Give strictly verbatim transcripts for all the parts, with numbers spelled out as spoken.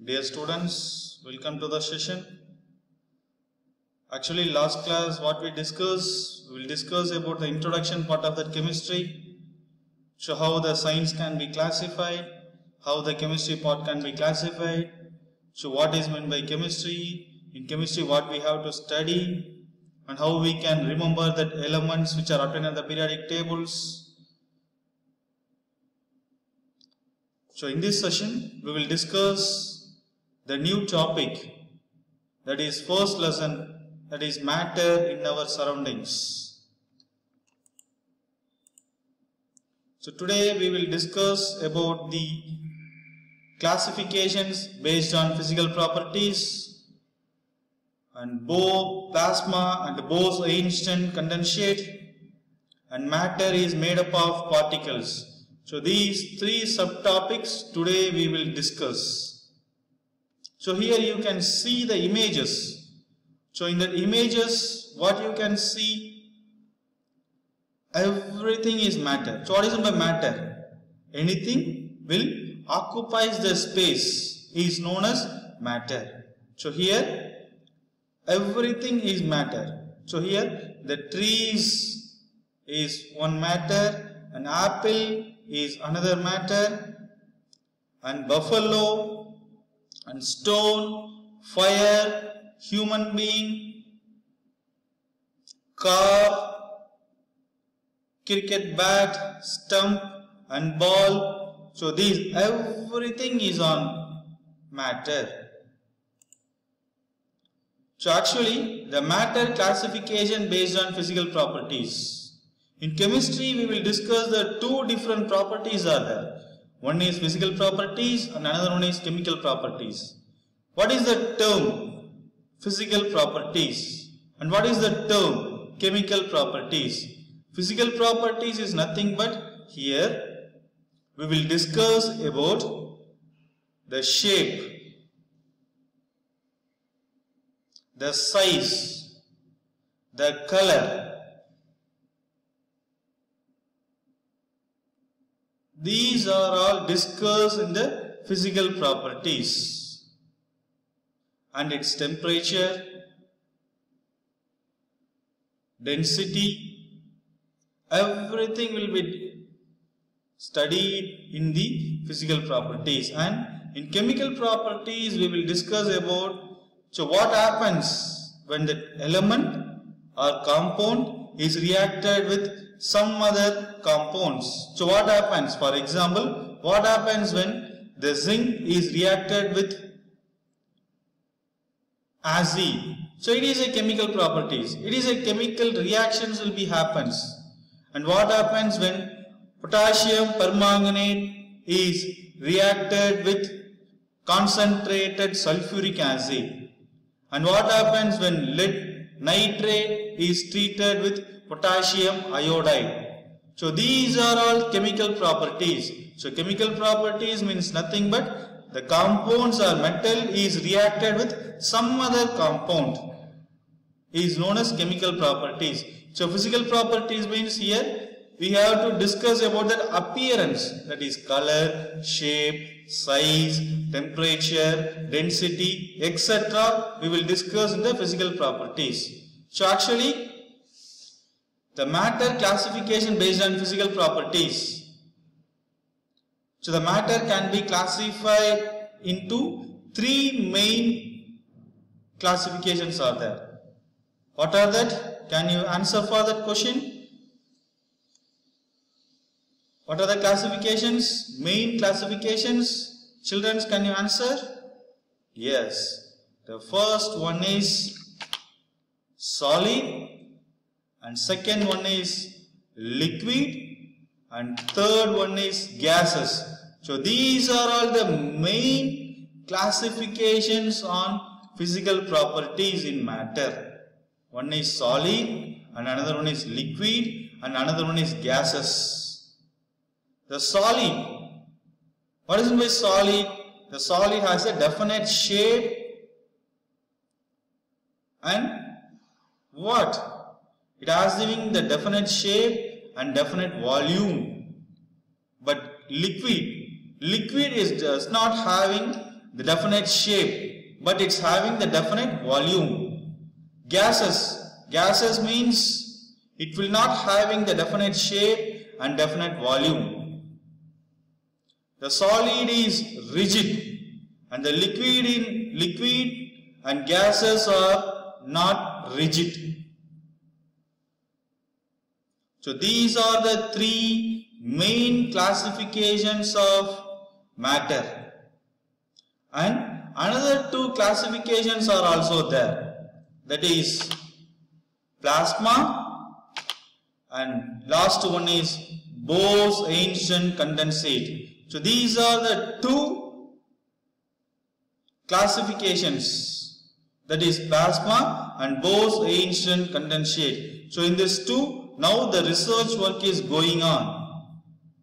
Dear students, welcome to the session. Actually, last class what we discussed, we will discuss about the introduction part of that chemistry. So how the science can be classified, how the chemistry part can be classified. So what is meant by chemistry, in chemistry what we have to study, and how we can remember that elements which are obtained in the periodic tables. So in this session we will discuss the new topic, that is first lesson, that is matter in our surroundings. So today we will discuss about the classifications based on physical properties and Bohr plasma and Bose-Einstein condensate, and matter is made up of particles. So these three subtopics today we will discuss. So here you can see the images. So in the images what you can see, everything is matter. So what is meant by matter? Anything will occupies the space is known as matter. So here everything is matter. So here the trees is one matter, an apple is another matter, and buffalo and stone, fire, human being, car, cricket bat, stump and ball. So these everything is on matter. So actually the matter classification based on physical properties. In chemistry we will discuss the two different properties are there. One is physical properties and another one is chemical properties. What is the term physical properties and what is the term chemical properties? Physical properties is nothing but here we will discuss about the shape, the size, the color. These are all discussed in the physical properties, and its temperature, density, everything will be studied in the physical properties. And in chemical properties we will discuss about so what happens when the element or compound is reacted with some other compounds. So what happens? For example, what happens when the zinc is reacted with Ag? So it is a chemical properties. It is a chemical reactions will be happens. And what happens when potassium permanganate is reacted with concentrated sulfuric acid? And what happens when lead nitrate is treated with potassium iodide? So these are all chemical properties. So chemical properties means nothing but the compounds or metal is reacted with some other compound is known as chemical properties. So physical properties means here we have to discuss about the appearance, that is color, shape, size, temperature, density, et cetera. We will discuss in the physical properties. So actually the matter classification based on physical properties. So the matter can be classified into three main classifications are there. What are that? Can you answer for that question? What are the classifications? Main classifications. Children, can you answer? Yes. The first one is solid, and second one is liquid, and third one is gases. So these are all the main classifications on physical properties in matter. One is solid, and another one is liquid, and another one is gases. The solid, what is meant by solid? The solid has a definite shape and what? It has giving the definite shape and definite volume. But liquid, liquid is just not having the definite shape, but it's having the definite volume. Gases, gases means it will not having the definite shape and definite volume. The solid is rigid and the liquid in liquid and gases are not rigid. So these are the three main classifications of matter. And another two classifications are also there. That is plasma and last one is Bose-Einstein condensate. So these are the two classifications, that is plasma and Bose-Einstein condensate. So in this two, now the research work is going on.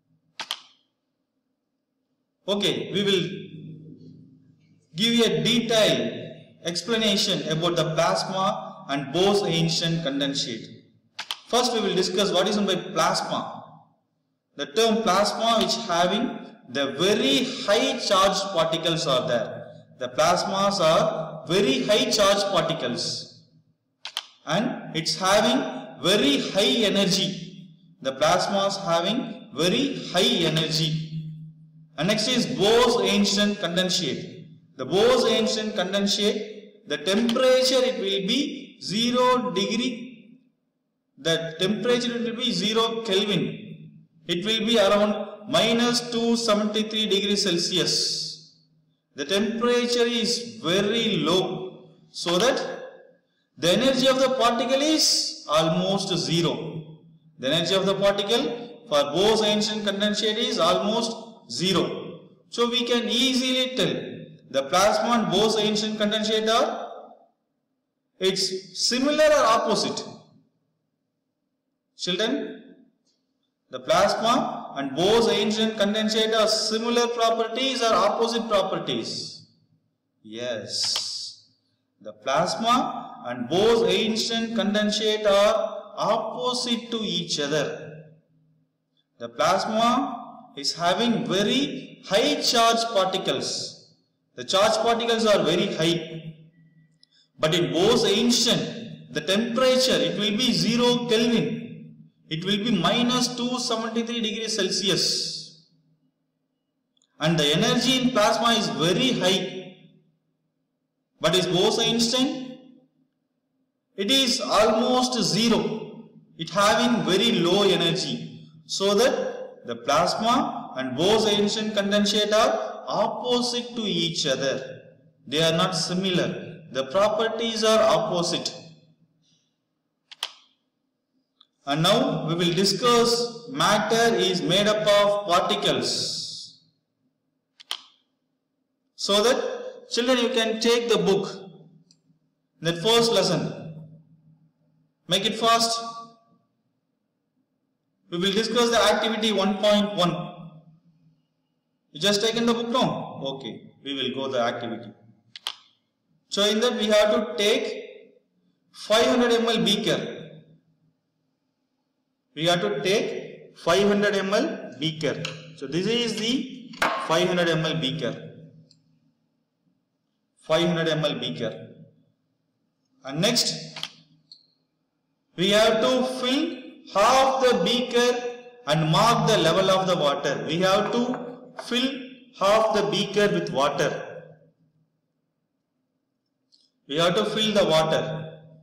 Okay, we will give you a detailed explanation about the plasma and Bose-Einstein condensate. First we will discuss what is meant by plasma. The term plasma which having the very high charged particles are there. The plasmas are very high charged particles and it's having very high energy. The plasmas having very high energy. And next is Bose-Einstein condensate. The Bose-Einstein condensate, the temperature it will be zero degree, the temperature it will be zero Kelvin. It will be around minus two hundred seventy-three degrees Celsius. The temperature is very low, so that the energy of the particle is almost zero. The energy of the particle for Bose-Einstein condensate is almost zero. So we can easily tell the plasma and Bose-Einstein condensate are, it's similar or opposite? Children, the plasma and Bose-Einstein condensate are similar properties or opposite properties? Yes. The plasma and Bose-Einstein condensate are opposite to each other. The plasma is having very high charge particles. The charge particles are very high. But in Bose-Einstein, the temperature, it will be zero Kelvin. It will be minus two hundred seventy-three degrees Celsius. And the energy in plasma is very high. But is Bose-Einstein? It is almost zero. It having very low energy. So that the plasma and Bose-Einstein condensate are opposite to each other. They are not similar. The properties are opposite. And now we will discuss matter is made up of particles. So that children, you can take the book, that first lesson. Make it fast. We will discuss the activity one point one. You just taken the book now? Okay, we will go the activity. So in that we have to take five hundred milliliter beaker. We have to take five hundred milliliter beaker. So this is the five hundred milliliter beaker. five hundred milliliter beaker. And next, we have to fill half the beaker and mark the level of the water. We have to fill half the beaker with water. We have to fill the water.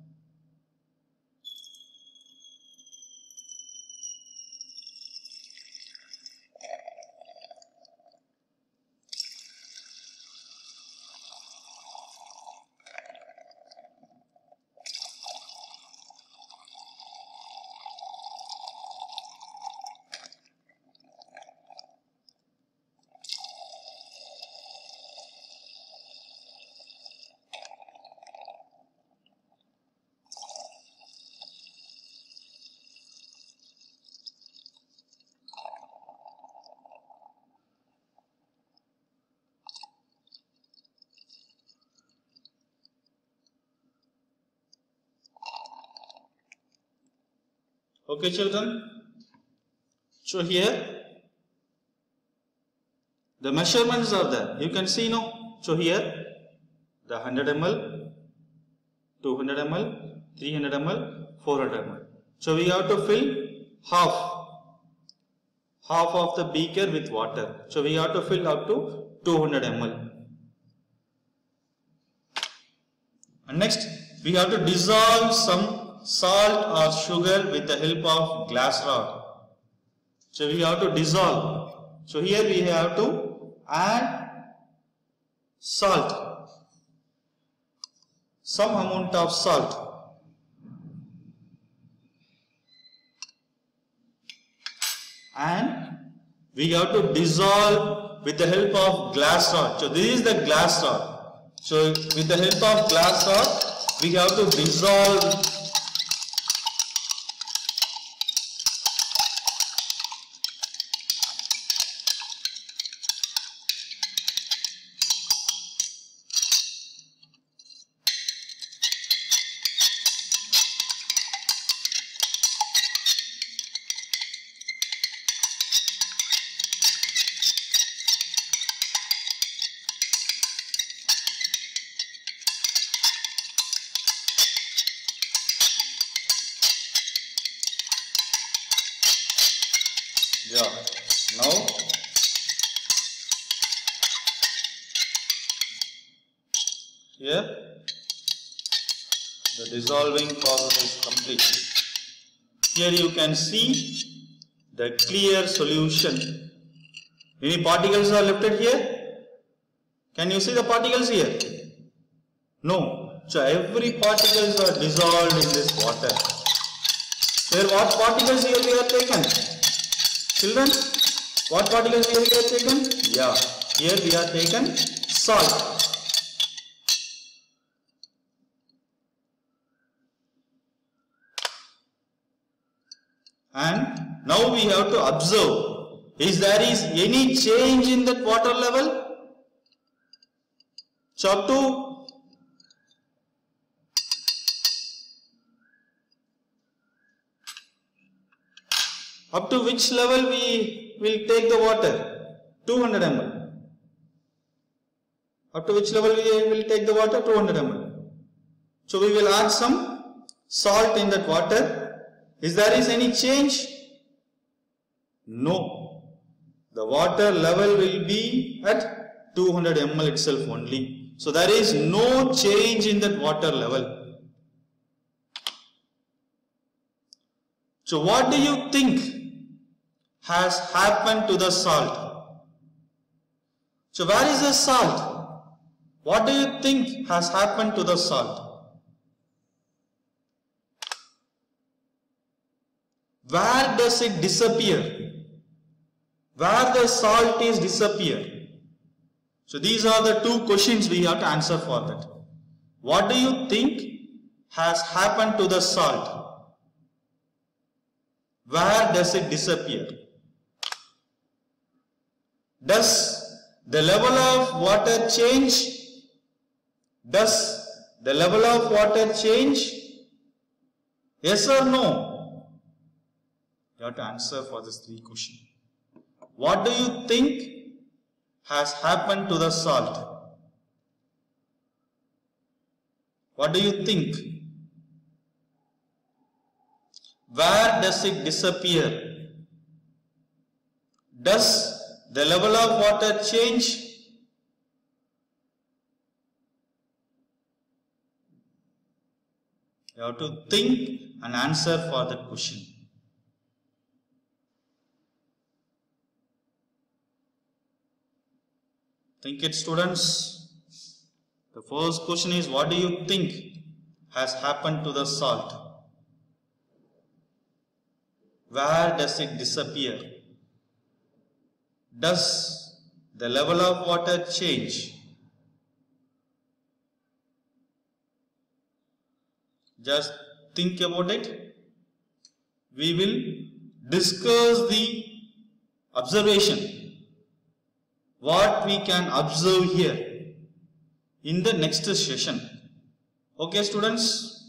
Okay, children. So here the measurements are there. You can see now So here the one hundred milliliters, two hundred milliliters, three hundred milliliters, four hundred milliliters. So we have to fill half, half of the beaker with water. So we have to fill up to two hundred milliliters. And next we have to dissolve some salt or sugar with the help of glass rod. So we have to dissolve. So here we have to add salt, some amount of salt. And we have to dissolve with the help of glass rod. So this is the glass rod. So with the help of glass rod, we have to dissolve Yeah, now here the dissolving process is complete. Here you can see the clear solution. Any particles are left here? Can you see the particles here? No. So every particles are dissolved in this water. Here what particles here we have taken? Children, what particles here we have taken? Yeah, here we have taken salt. And now we have to observe, is there is any change in that water level? So up to Up to which level we will take the water? two hundred milliliters. Up to which level we will take the water? two hundred milliliters. So we will add some salt in that water. Is there is any change? No. The water level will be at two hundred milliliters itself only. So there is no change in that water level. So what do you think has happened to the salt? So where is the salt? What do you think has happened to the salt? Where does it disappear? Where the salt is disappear? So these are the two questions we have to answer for that. What do you think has happened to the salt? Where does it disappear? Does the level of water change? Does the level of water change? Yes or no? You have to answer for this three questions. What do you think has happened to the salt? What do you think? Where does it disappear? Does the level of water change? You have to think and answer for that question. Think it, students. The first question is, what do you think has happened to the salt? Where does it disappear? Does the level of water change? Just think about it. We will discuss the observation. What we can observe here in the next session. Okay, students?